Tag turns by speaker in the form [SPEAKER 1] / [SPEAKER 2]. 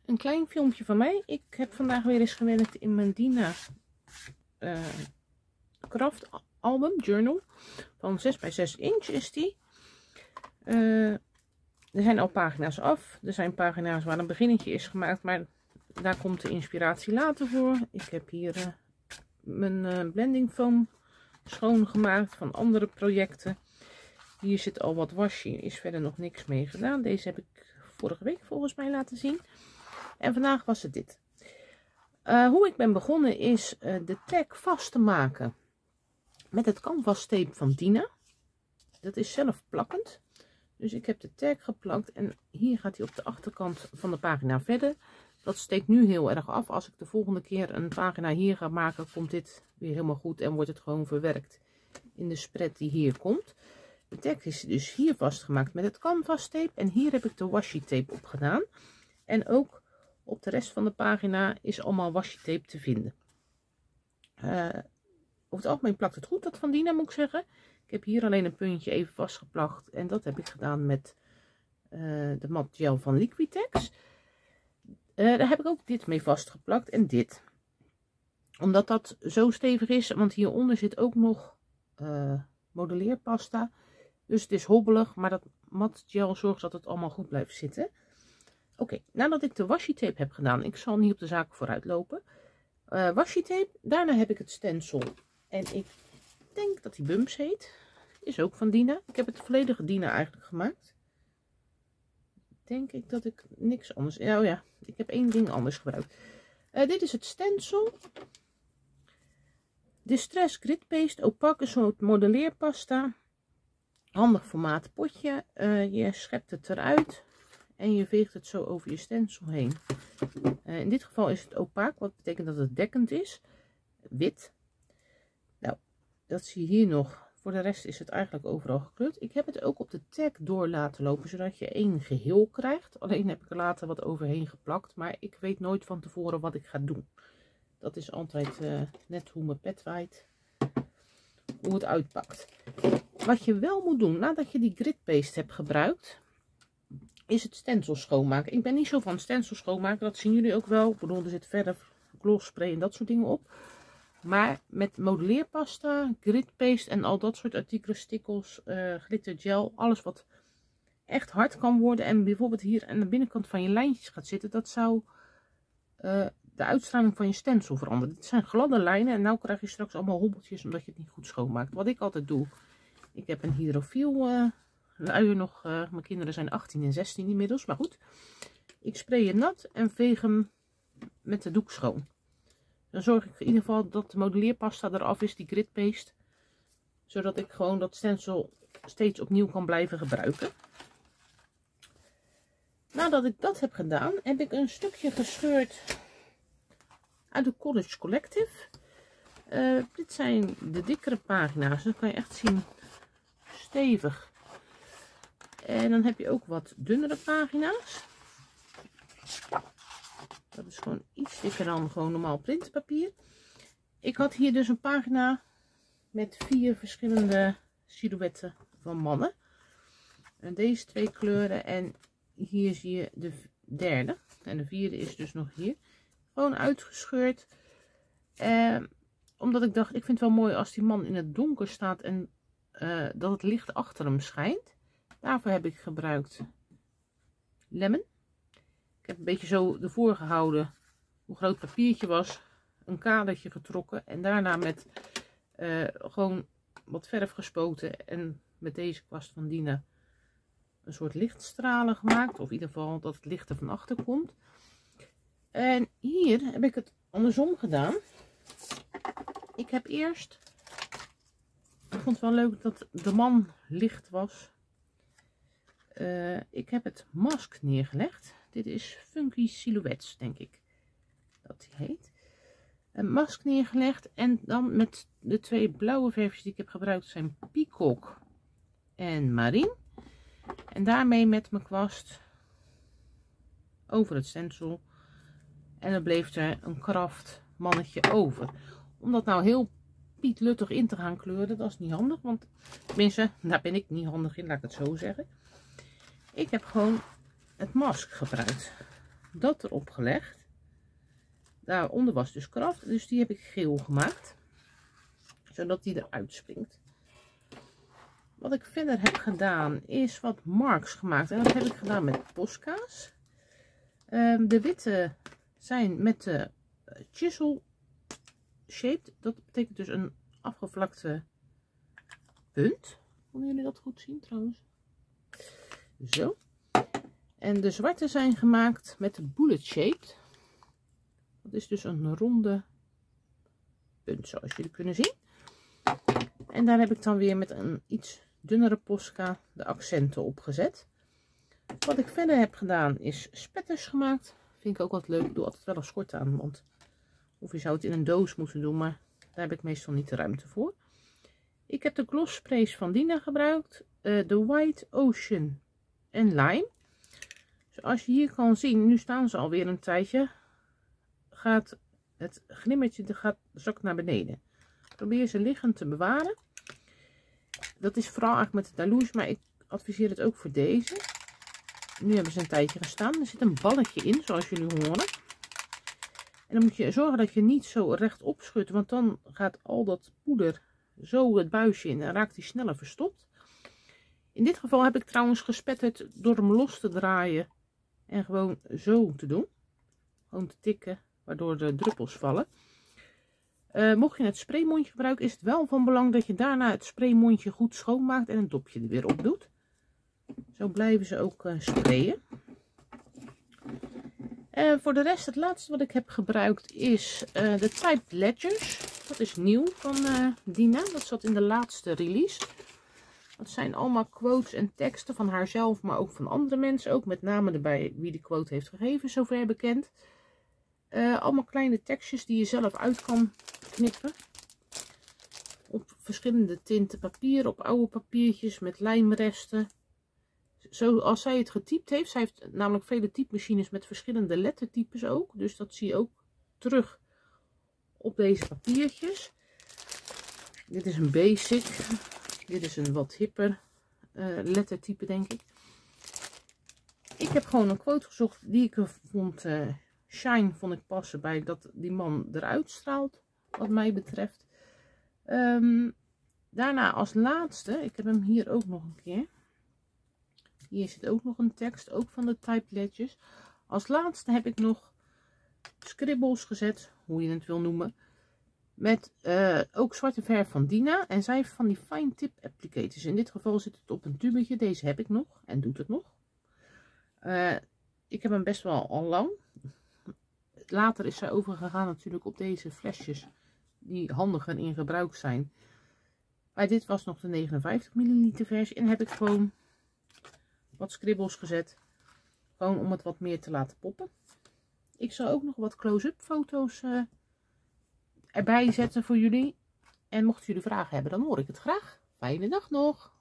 [SPEAKER 1] een klein filmpje van mij. Ik heb vandaag weer eens gewerkt in mijn Dina Craft album journal. Van 6 bij 6 inch is die. Er zijn al pagina's af. Er zijn pagina's waar een beginnetje is gemaakt. Maar daar komt de inspiratie later voor. Ik heb hier mijn blending foam schoongemaakt van andere projecten. Hier zit al wat washi. Is verder nog niks mee gedaan. Deze heb ik vorige week volgens mij laten zien. En vandaag was het dit. Hoe ik ben begonnen is de tag vast te maken met het canvas tape van Dina. Dat is zelf plakkend. Dus ik heb de tag geplakt en hier gaat hij op de achterkant van de pagina verder. Dat steekt nu heel erg af. Als ik de volgende keer een pagina hier ga maken, komt dit weer helemaal goed en wordt het gewoon verwerkt in de spread die hier komt. De tag is dus hier vastgemaakt met het canvas tape en hier heb ik de washi tape op gedaan. En ook op de rest van de pagina is allemaal washi tape te vinden. Over het algemeen plakt het goed, dat van Dina moet ik zeggen. Ik heb hier alleen een puntje even vastgeplakt en dat heb ik gedaan met de mat gel van Liquitex. Daar heb ik ook dit mee vastgeplakt en dit. Omdat dat zo stevig is, want hieronder zit ook nog modelleerpasta. Dus het is hobbelig, maar dat mat gel zorgt dat het allemaal goed blijft zitten. Oké, nadat ik de washi tape heb gedaan, ik zal niet op de zaak vooruit lopen. Washi tape, daarna heb ik het stencil. En ik denk dat die Bumps heet. Is ook van Dina. Ik heb het volledige Dina eigenlijk gemaakt. Denk ik dat ik niks anders... Oh ja, ik heb één ding anders gebruikt. Dit is het stencil. Distress Grit Paste, opaque, een soort modelleerpasta. Handig formaat potje. Je schept het eruit. En je veegt het zo over je stencil heen. In dit geval is het opaak, wat betekent dat het dekkend is. Wit. Nou, dat zie je hier nog. Voor de rest is het eigenlijk overal gekleurd. Ik heb het ook op de tag door laten lopen, zodat je één geheel krijgt. Alleen heb ik er later wat overheen geplakt. Maar ik weet nooit van tevoren wat ik ga doen. Dat is altijd net hoe mijn pet waait. Hoe het uitpakt. Wat je wel moet doen, nadat je die grit paste hebt gebruikt, is het stencil schoonmaken. Ik ben niet zo van stencil schoonmaken, dat zien jullie ook wel. Ik bedoel, er zit verf, gloss spray en dat soort dingen op. Maar met modelleerpasta, grit paste en al dat soort artikelen, stickels, glitter gel, alles wat echt hard kan worden en bijvoorbeeld hier aan de binnenkant van je lijntjes gaat zitten, dat zou de uitstraling van je stencil veranderen. Dit zijn gladde lijnen en nou krijg je straks allemaal hobbeltjes omdat je het niet goed schoonmaakt. Wat ik altijd doe, ik heb een hydrofiel luier nog, mijn kinderen zijn 18 en 16 inmiddels, maar goed. Ik spray je nat en veeg hem met de doek schoon. Dan zorg ik in ieder geval dat de modelleerpasta eraf is, die grit paste. Zodat ik gewoon dat stencil steeds opnieuw kan blijven gebruiken. Nadat ik dat heb gedaan, heb ik een stukje gescheurd uit de College Collective. Dit zijn de dikkere pagina's, dan kan je echt zien stevig. En dan heb je ook wat dunnere pagina's. Dat is gewoon iets dikker dan gewoon normaal printpapier. Ik had hier dus een pagina met 4 verschillende silhouetten van mannen. En deze 2 kleuren en hier zie je de derde. En de vierde is dus nog hier. Gewoon uitgescheurd. Omdat ik dacht, ik vind het wel mooi als die man in het donker staat en dat het licht achter hem schijnt. Daarvoor heb ik gebruikt lemon. Ik heb een beetje zo ervoor gehouden hoe groot het papiertje was. Een kadertje getrokken. En daarna met gewoon wat verf gespoten. En met deze kwast van Dina een soort lichtstralen gemaakt. Of in ieder geval dat het licht er van achter komt. En hier heb ik het andersom gedaan. Ik heb eerst... Ik vond het wel leuk dat de man licht was. Ik heb het mask neergelegd. Dit is Funky Silhouettes, denk ik dat die heet. Een mask neergelegd en dan met de 2 blauwe verfjes die ik heb gebruikt zijn Peacock en Marine. En daarmee met mijn kwast over het stencil. En dan bleef er een kraft mannetje over. Om dat nou heel pietluttig in te gaan kleuren, dat is niet handig. Want tenminste, daar ben ik niet handig in, laat ik het zo zeggen. Ik heb gewoon het mask gebruikt. dat erop gelegd. Daaronder was dus kraft, dus die heb ik geel gemaakt. Zodat die eruit springt. Wat ik verder heb gedaan is wat marks gemaakt. En dat heb ik gedaan met Posca's. De witte zijn met de chisel shaped. Dat betekent dus een afgevlakte punt. Konden jullie dat goed zien trouwens? Zo. En de zwarte zijn gemaakt met de bullet shaped. Dat is dus een ronde punt zoals jullie kunnen zien. En daar heb ik dan weer met een iets dunnere Posca de accenten op gezet. Wat ik verder heb gedaan is spetters gemaakt. Vind ik ook wat leuk. Ik doe altijd wel een schort aan. Want of je zou het in een doos moeten doen. Maar daar heb ik meestal niet de ruimte voor. Ik heb de gloss sprays van Dina gebruikt. De White Ocean en Lime. Zoals je hier kan zien. Nu staan ze alweer een tijdje. Gaat het glimmertje zakt naar beneden. Probeer ze liggend te bewaren. Dat is vooral eigenlijk met de Dalouche, maar ik adviseer het ook voor deze. Nu hebben ze een tijdje gestaan. Er zit een balletje in, zoals jullie horen. En dan moet je zorgen dat je niet zo rechtop schudt, want dan gaat al dat poeder zo het buisje in en raakt die sneller verstopt. In dit geval heb ik trouwens gespetterd door hem los te draaien en gewoon zo te doen. Gewoon te tikken, waardoor de druppels vallen. Mocht je het spraymondje gebruiken, is het wel van belang dat je daarna het spraymondje goed schoonmaakt en een dopje er weer op doet. Zo blijven ze ook sprayen. Voor de rest, het laatste wat ik heb gebruikt is de Typed Ledgers. Dat is nieuw van Dina. Dat zat in de laatste release. Dat zijn allemaal quotes en teksten van haarzelf, maar ook van andere mensen. Ook met name erbij wie de quote heeft gegeven, zover bekend. Allemaal kleine tekstjes die je zelf uit kan knippen. Op verschillende tinten papier, op oude papiertjes met lijmresten. Zoals zij het getypt heeft. Zij heeft namelijk vele typemachines met verschillende lettertypes ook. Dus dat zie je ook terug op deze papiertjes. Dit is een basic. Dit is een wat hipper lettertype, denk ik. Ik heb gewoon een quote gezocht die ik vond... Shine vond ik passen bij dat die man eruit straalt, wat mij betreft. Daarna als laatste, ik heb hem hier ook nog een keer. Hier zit ook nog een tekst, ook van de Typed Ledgers. Als laatste heb ik nog scribbles gezet, hoe je het wil noemen. Met ook zwarte verf van Dina. En zij heeft van die fine tip applicators. In dit geval zit het op een tubetje. Deze heb ik nog en doet het nog. Ik heb hem best wel al lang. Later is zij overgegaan natuurlijk op deze flesjes die handiger in gebruik zijn. Maar dit was nog de 59 ml versie. En heb ik gewoon wat scribbles gezet. Gewoon om het wat meer te laten poppen. Ik zal ook nog wat close-up foto's erbij zetten voor jullie. En mochten jullie vragen hebben, dan hoor ik het graag. Fijne dag nog!